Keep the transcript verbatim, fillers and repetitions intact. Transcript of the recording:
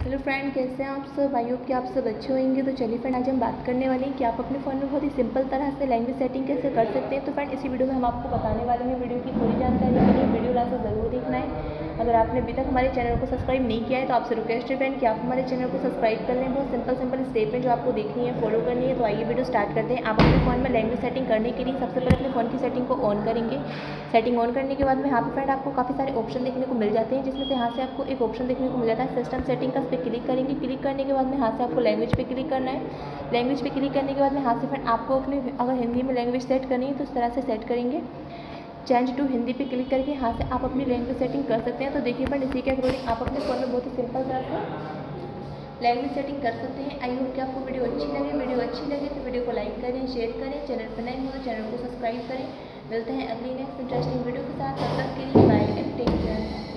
Hello friend, कैसे हैं आप सब। आई होप कि आप सब अच्छे होंगे। तो चलिए फ्रेंड, आज हम बात करने वाले हैं कि आप अपने फ़ोन में बहुत ही सिंपल तरह से लैंग्वेज सेटिंग कैसे कर सकते हैं। तो फ्रेंड, इसी वीडियो में हम आपको बताने वाले हैं। वीडियो की पूरी जानकारी के लिए वीडियो लास्ट तक ज़रूर देखना है। अगर आपने अभी तक हमारे चैनल को सब्सक्राइब नहीं किया है तो आपसे रिक्वेस्ट है फ्रेंड कि आप हमारे चैनल को सब्सक्राइब कर लें। बहुत सिंपल सिंपल स्टेप है जो आपको देखनी है, फॉलो करनी है। तो आइए वीडियो स्टार्ट करते हैं। आप अपने फ़ोन में लैंग्वेज सेटिंग करने के लिए सबसे पहले अपने फ़ोन की सेटिंग को ऑन करेंगे। सेटिंग ऑन करने के बाद में यहाँ पर फ्रेंड आपको काफ़ी सारे ऑप्शन देखने को मिल जाते हैं, जिसमें से यहाँ से आपको एक ऑप्शन देखने को मिल जाता है सिस्टम सेटिंग का। इस पर क्लिक करेंगे। क्लिक करने के बाद में यहाँ से आपको लैंग्वेज पे क्लिक करना है। लैंग्वेज पे क्लिक करने के बाद में यहाँ से फ्रेंड आपको अपनी अगर हिंदी में लैंग्वेज सेट करनी है तो इस तरह से सेट करेंगे। चेंज टू हिंदी पे क्लिक करके यहाँ से आप अपनी लैंग्वेज सेटिंग कर सकते हैं। तो देखिए फ्रेंड, इसी के अकॉर्डिंग आप अपने फ़ोन में बहुत ही सिंपल तरह से लैंग्वेज सेटिंग कर सकते हैं। आई होप कि आपको वीडियो अच्छी लगे। वीडियो अच्छी लगे तो वीडियो को लाइक करें, शेयर करें। चैनल पर नए हो तो चैनल को सब्सक्राइब करें। मिलते हैं अगली नेक्स्ट इंटरेस्टिंग वीडियो के साथ। तब तक के लिए बाय एंड टेक केयर।